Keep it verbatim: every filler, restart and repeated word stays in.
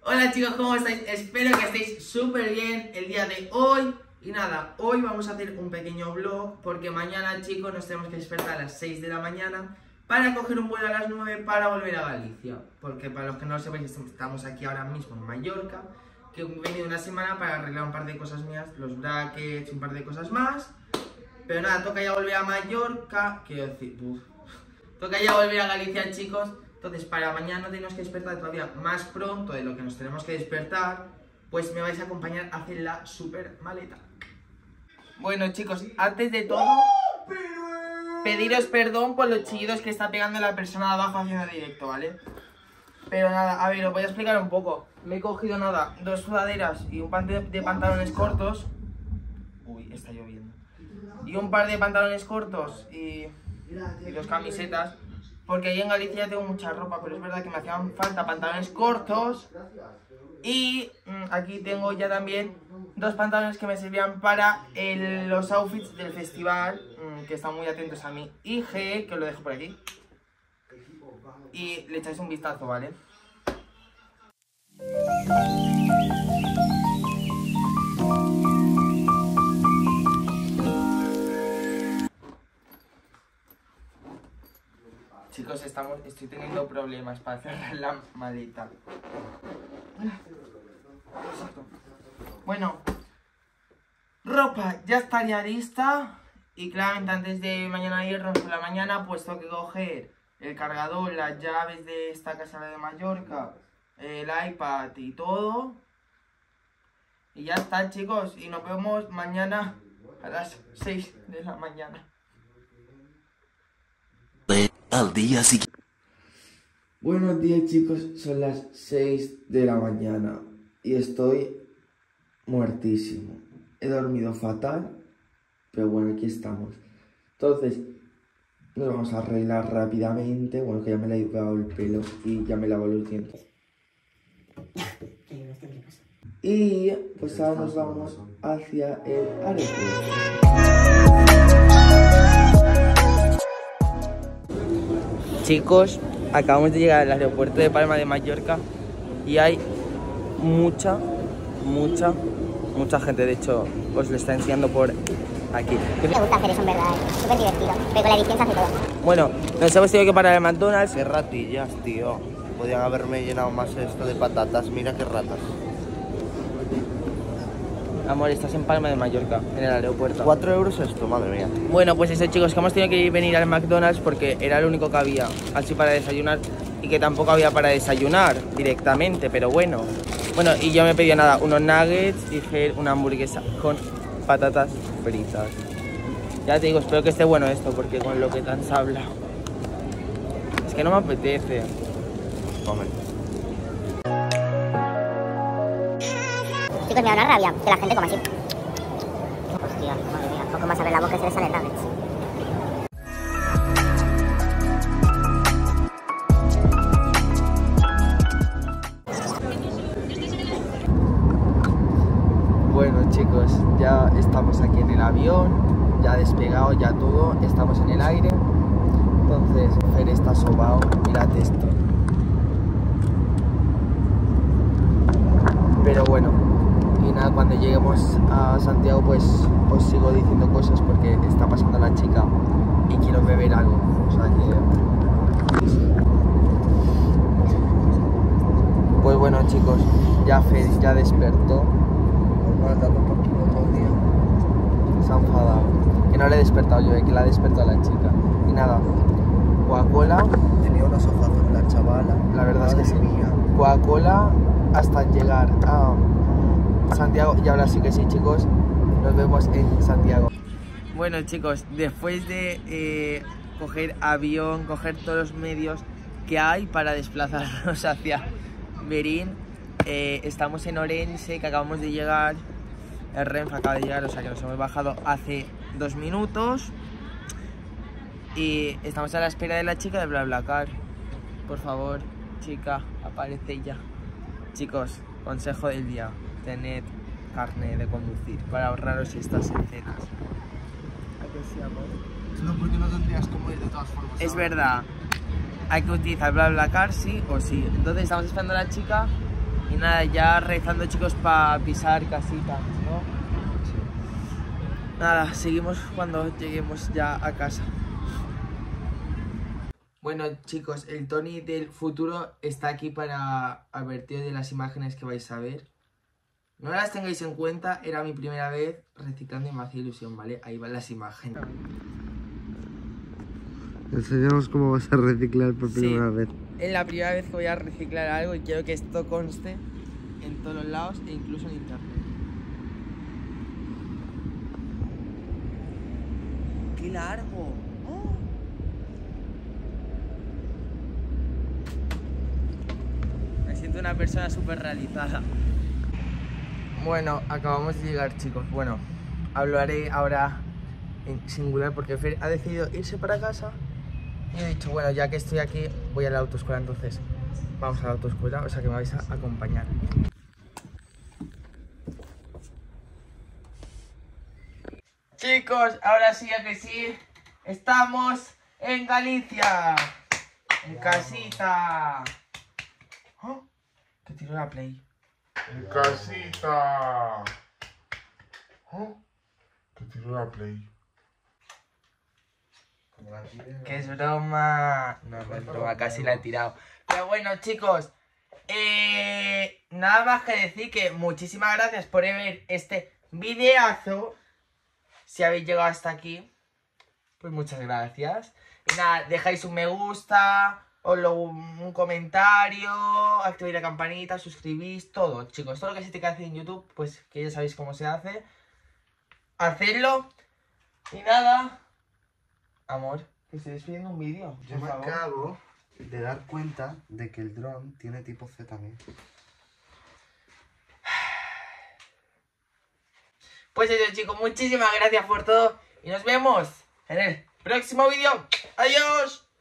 Hola chicos, ¿cómo estáis? Espero que estéis súper bien el día de hoy. Y nada, hoy vamos a hacer un pequeño vlog porque mañana, chicos, nos tenemos que despertar a las seis de la mañana para coger un vuelo a las nueve para volver a Galicia. Porque para los que no lo sepáis, estamos aquí ahora mismo en Mallorca, que he venido una semana para arreglar un par de cosas mías, los brackets, un par de cosas más. Pero nada, toca ya volver a Mallorca, quiero decir, uf, toca ya volver a Galicia, chicos. Entonces para mañana tenemos que despertar todavía más pronto de lo que nos tenemos que despertar. Pues me vais a acompañar a hacer la super maleta. Bueno chicos, antes de todo, pediros perdón por los chillidos que está pegando la persona de abajo haciendo directo, ¿vale? Pero nada, a ver, os voy a explicar un poco. Me he cogido nada, dos sudaderas y un par de, de pantalones cortos. Uy, está lloviendo. Y un par de pantalones cortos y, y dos camisetas. Porque ahí en Galicia tengo mucha ropa, pero es verdad que me hacían falta pantalones cortos. Y mmm, aquí tengo ya también dos pantalones que me servían para el, los outfits del festival, mmm, que están muy atentos a mi I G, que os lo dejo por aquí. Y le echáis un vistazo, ¿vale? Chicos, estamos, estoy teniendo problemas para cerrar la maleta. Bueno, ropa ya estaría lista. Y claramente antes de mañana irnos por la mañana, pues tengo que coger el cargador, las llaves de esta casa de Mallorca, el iPad y todo. Y ya está, chicos. Y nos vemos mañana a las seis de la mañana. Al día siguiente. Buenos días chicos, son las seis de la mañana y estoy muertísimo. He dormido fatal, pero bueno, aquí estamos. Entonces, nos vamos a arreglar rápidamente. Bueno, que ya me le he educado el pelo y ya me lavo los dientes. Y pues ahora nos vamos hacia el aeropuerto. Chicos, acabamos de llegar al aeropuerto de Palma de Mallorca y hay mucha, mucha, mucha gente. De hecho, os lo está enseñando por aquí. Me gusta hacer eso, en verdad, es súper divertido, pero con la edición se hace todo. Bueno, nos hemos tenido que parar en McDonald's. Qué ratillas, tío. Podían haberme llenado más esto de patatas. Mira qué ratas. Amor, estás en Palma de Mallorca, en el aeropuerto. Cuatro euros esto, madre mía. Bueno, pues eso, chicos, que hemos tenido que venir al McDonald's porque era lo único que había así para desayunar y que tampoco había para desayunar directamente, pero bueno. Bueno, y yo me pedí nada, unos nuggets, dije una hamburguesa con patatas fritas. Ya te digo, espero que esté bueno esto porque con lo que tan se habla. Es que no me apetece. Come. Chicos, me da una rabia que la gente coma así. Hostia, madre mía, poco más abre la boca y se le salen nuggets. Bueno chicos, ya estamos aquí en el avión, ya despegado, ya todo, estamos en el aire. Entonces, Fer está sobao, mirad esto. Pero bueno, y nada, cuando lleguemos a Santiago pues os sigo diciendo cosas porque está pasando la chica y quiero beber algo. O sea que... Pues bueno chicos, ya Fer ya despertó. Se ha enfadado. Que no le he despertado yo, eh, que la ha despertado la chica. Y nada, Coca-Cola. Tenía unos ojazos la chavala. La verdad es que sí. Mía. Coca-Cola hasta llegar a Santiago. Y ahora sí que sí, chicos, nos vemos en Santiago. Bueno chicos, después de eh, coger avión, coger todos los medios que hay para desplazarnos hacia Berín, eh, estamos en Orense, que acabamos de llegar. El Renfe acaba de llegar, o sea que nos hemos bajado hace dos minutos. Y estamos a la espera de la chica de BlaBlaCar. Por favor, chica, aparece ya. Chicos, consejo del día: tened carne de conducir para ahorraros estas escenas. ¿A que sí, amor? No, porque no tendrías cómo ir de todas formas. Es verdad, hay que utilizar BlaBlaCar sí o sí. Entonces estamos esperando a la chica Y nada, ya rezando, chicos, para pisar casitas, ¿no? Nada, seguimos cuando lleguemos ya a casa. Bueno, chicos, el Tony del futuro está aquí para advertiros de las imágenes que vais a ver. No las tengáis en cuenta, era mi primera vez reciclando y me hacía ilusión, ¿vale? Ahí van las imágenes. Enseñamos cómo vas a reciclar por primera Sí, vez. Es la primera vez que voy a reciclar algo y quiero que esto conste en todos los lados e incluso en internet. ¡Qué largo! ¡Oh! Me siento una persona súper realizada. Bueno, acabamos de llegar, chicos. Bueno, hablaré ahora en singular porque Fer ha decidido irse para casa. Y he dicho, bueno, ya que estoy aquí, voy a la autoescuela, entonces vamos a la autoescuela, o sea que me vais a acompañar. Chicos, ahora sí, ya que sí, estamos en Galicia, en casita. ¿Oh? Que tiró la play. En casita. ¿Oh? Que tiró la play. Que es broma. No, no es broma, casi la he tirado. Pero bueno, chicos, eh, nada más que decir que muchísimas gracias por ver este videazo. Si habéis llegado hasta aquí, pues muchas gracias. Y nada, dejáis un me gusta, os lo, un comentario, activáis la campanita, suscribís, todo, chicos. Todo lo que se te que hacer en YouTube, pues que ya sabéis cómo se hace. Hacedlo. Y nada, amor, que estoy despidiendo un vídeo. Yo me acabo de dar cuenta de que el dron tiene tipo C también. Pues eso, chicos, muchísimas gracias por todo y nos vemos en el próximo vídeo. ¡Adiós!